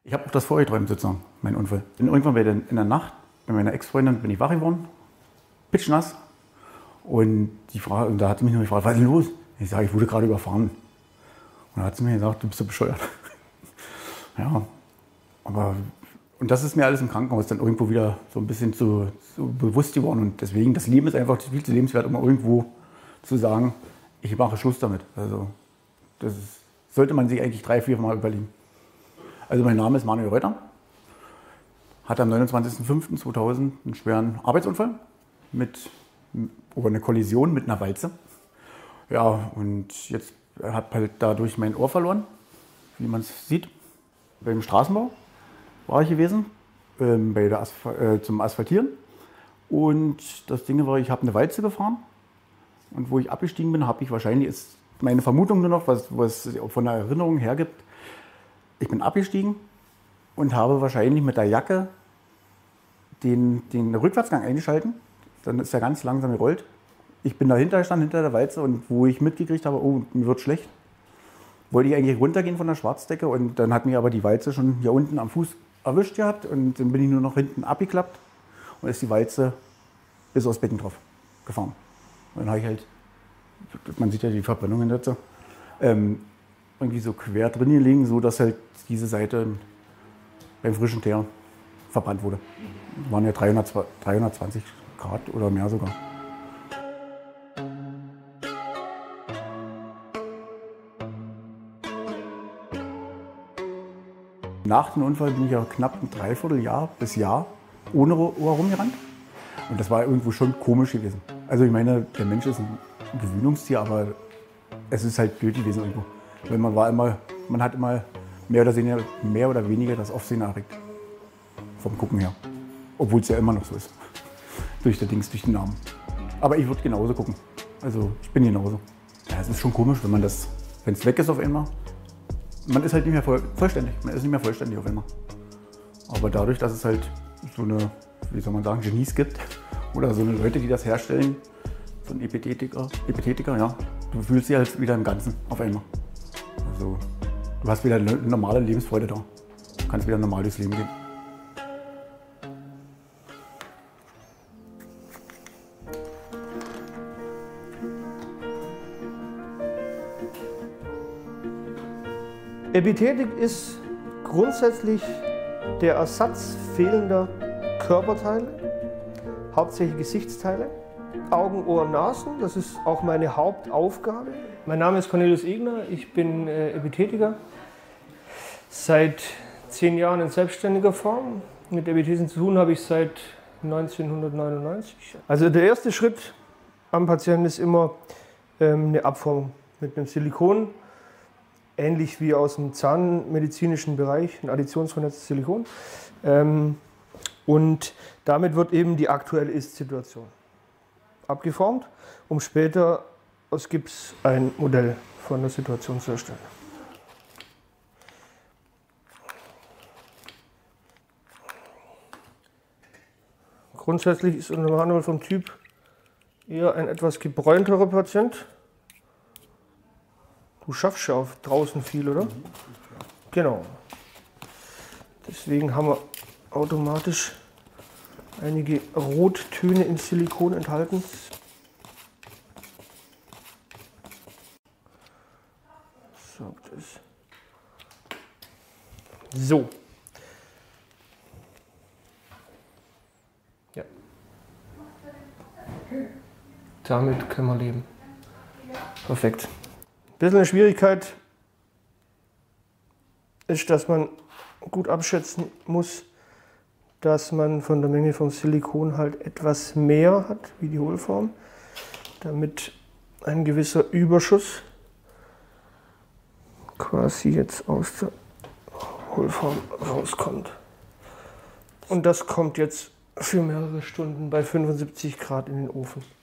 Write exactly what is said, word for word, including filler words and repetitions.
Ich habe auch das vorgeträumt sozusagen, mein Unfall. Bin irgendwann bei der, in der Nacht bei meiner Ex-Freundin bin ich wach geworden, pitschnass. Und, die Frage, und da hat sie mich nur gefragt, was ist denn los? Ich sage, ich wurde gerade überfahren. Und da hat sie mir gesagt, du bist so bescheuert. Ja, aber und das ist mir alles im Krankenhaus dann irgendwo wieder so ein bisschen zu, zu bewusst geworden. Und deswegen, das Leben ist einfach viel zu lebenswert, um irgendwo zu sagen, ich mache Schluss damit. Also das ist, sollte man sich eigentlich drei, vier Mal überlegen. Also mein Name ist Manuel Reuter, hatte am neunundzwanzigsten fünften zweitausend einen schweren Arbeitsunfall mit oder eine Kollision mit einer Walze. Ja, und jetzt habe halt dadurch mein Ohr verloren, wie man es sieht. Beim Straßenbau war ich gewesen, ähm, bei der Asphalt, äh, zum Asphaltieren. Und das Ding war, ich habe eine Walze gefahren. Und wo ich abgestiegen bin, habe ich wahrscheinlich, ist meine Vermutung nur noch, was, was von der Erinnerung hergibt, ich bin abgestiegen und habe wahrscheinlich mit der Jacke den, den Rückwärtsgang eingeschalten. Dann ist er ganz langsam gerollt. Ich bin dahinter gestanden, hinter der Walze, und wo ich mitgekriegt habe, oh, mir wird schlecht, wollte ich eigentlich runtergehen von der Schwarzdecke, und dann hat mir aber die Walze schon hier unten am Fuß erwischt gehabt, und dann bin ich nur noch hinten abgeklappt und ist die Walze bis aufs Becken drauf gefahren. Und dann habe ich halt, man sieht ja die Verbrennungen dazu, ähm, irgendwie so quer drin gelegen, so dass halt diese Seite beim frischen Teer verbrannt wurde. Das waren ja dreihundert, dreihundertzwanzig Grad oder mehr sogar. Nach dem Unfall bin ich ja knapp ein Dreivierteljahr bis Jahr ohne Ohr rumgerannt. Und das war irgendwo schon komisch gewesen. Also ich meine, der Mensch ist ein Gewöhnungstier, aber es ist halt blöd gewesen irgendwo. Weil man war immer, man hat immer mehr oder weniger, mehr oder weniger das Aufsehen erregt. Vom Gucken her. Obwohl es ja immer noch so ist. Durch den Dings, durch den Namen. Aber ich würde genauso gucken. Also ich bin genauso. Ja, es ist schon komisch, wenn man das, wenn es weg ist auf einmal. Man ist halt nicht mehr voll, vollständig. Man ist nicht mehr vollständig auf einmal. Aber dadurch, dass es halt so eine, wie soll man sagen, Genies gibt, oder so eine Leute, die das herstellen, so ein Epithetiker, Epithetiker, ja, du fühlst dich halt wieder im Ganzen auf einmal. Also du hast wieder eine normale Lebensfreude da. Du kannst wieder normal durchs Leben gehen. Epithetik ist grundsätzlich der Ersatz fehlender Körperteile, hauptsächlich Gesichtsteile, Augen, Ohren, Nasen. Das ist auch meine Hauptaufgabe. Mein Name ist Cornelius Egner, ich bin äh, Epithetiker. Seit zehn Jahren in selbstständiger Form. Mit Epithesen zu tun habe ich seit neunzehnhundertneunundneunzig. Also der erste Schritt am Patienten ist immer ähm, eine Abformung mit einem Silikon. Ähnlich wie aus dem zahnmedizinischen Bereich, ein additionsvernetztes Silikon. Ähm, und damit wird eben die aktuelle Ist-Situation abgeformt, um später aus Gips ein Modell von der Situation zu erstellen. Grundsätzlich ist unser Manuel vom Typ eher ein etwas gebräunterer Patient. Du schaffst ja auch draußen viel, oder? Genau. Deswegen haben wir automatisch einige Rottöne in Silikon enthalten. So, das. So. Ja. Damit können wir leben. Perfekt. Ein bisschen eine Schwierigkeit ist, dass man gut abschätzen muss, dass man von der Menge vom Silikon halt etwas mehr hat, wie die Hohlform, damit ein gewisser Überschuss quasi jetzt aus der Hohlform rauskommt. Und das kommt jetzt für mehrere Stunden bei fünfundsiebzig Grad in den Ofen.